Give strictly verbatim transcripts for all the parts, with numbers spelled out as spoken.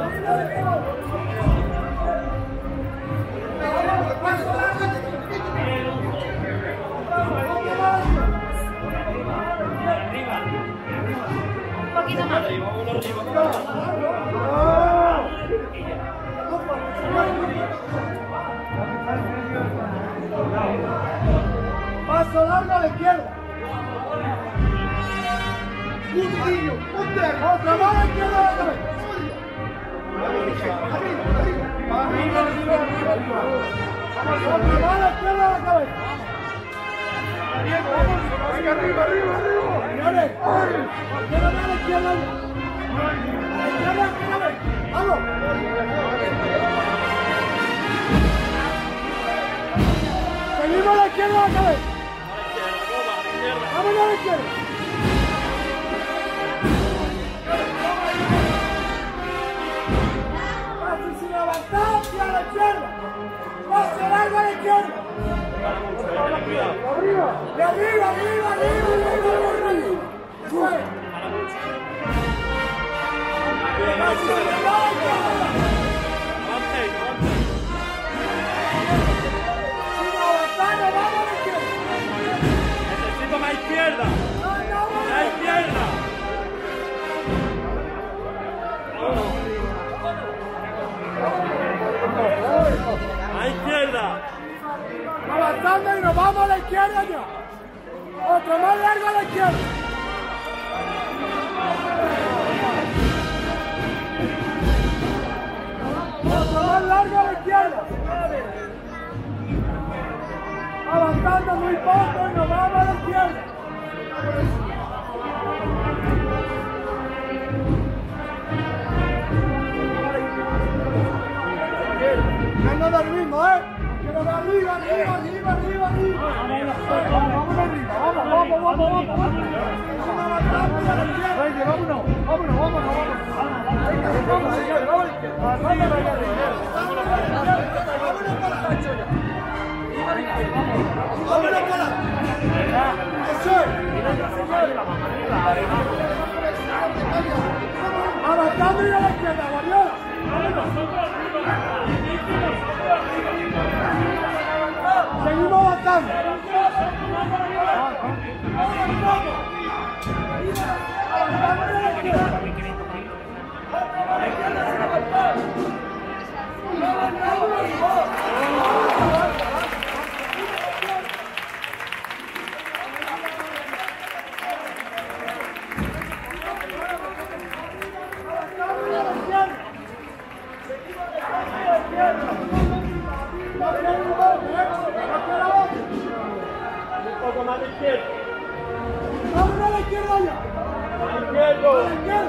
Un poquito más. Paso largo a la izquierda. Puntillo, puntillo. Otra mano a la izquierda de la cabeza. Arriba, arriba, arriba, arriba. Otra mano a la izquierda de la cabeza. Venga, arriba, arriba, arriba. Señores, otra mano a la izquierda. A la izquierda de la cabeza. Vamos. Seguimos a la izquierda de la cabeza. Vamos a la izquierda. Casi sin levantar y a la izquierda. Paso largo a la izquierda. Arriba. De arriba, arriba, arriba, arriba, arriba. Eso es. Casi sin levantar a la izquierda. ¡A la izquierda! ¡A la izquierda! ¡A la izquierda! Avanzando y nos vamos a la izquierda ya. Otro más largo a la izquierda. Otro más largo a la izquierda. Avanzando muy poco y nos vamos a la izquierda. Ya no da lo mismo, ¿eh? Quiero de arriba, arriba, arriba, arriba, arriba. Vamos arriba, vamos, vamos, vamos, vamos, vamos. Venga, vámonos, vámonos, vámonos, vámonos. Venga, vamos, señores, vamos a la izquierda. Vámonos a la izquierda. Vámonos para la izquierda. ¡Vámonos para! ¡Eso es! ¡Avanzando y a la izquierda, Guardiola! ¡Seguimos avanzando! ¡Avanzando y a la izquierda! Un poco más de izquierda. ¡Vamos a la izquierda ya! ¡A la izquierda! ¡A la izquierda!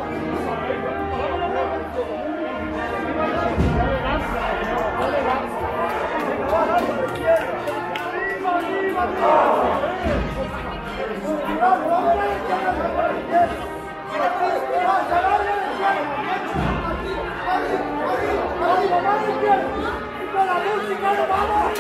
¡Con la música nos vamos!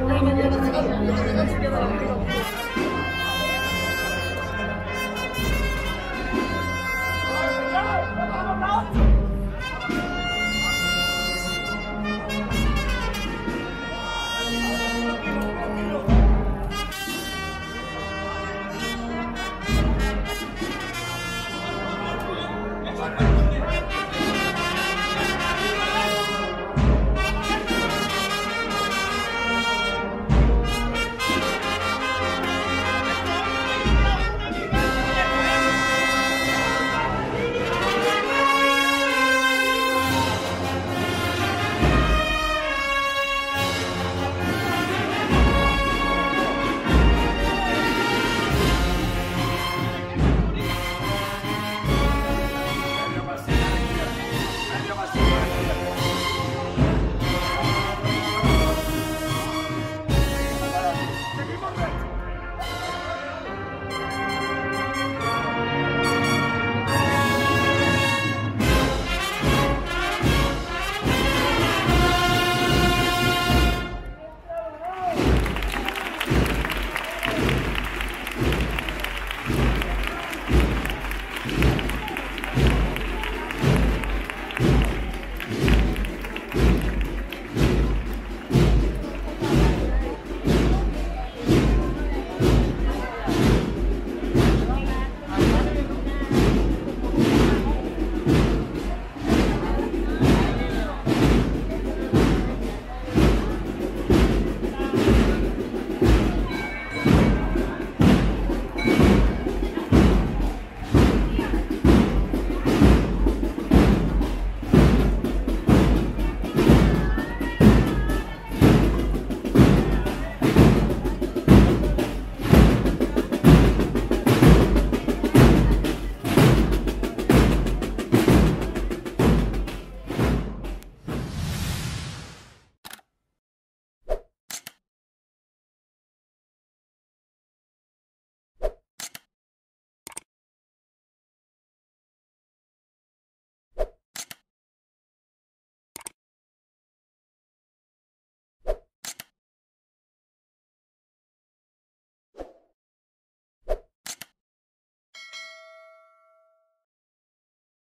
que viene, viene, viene, viene, viene, viene, viene, viene.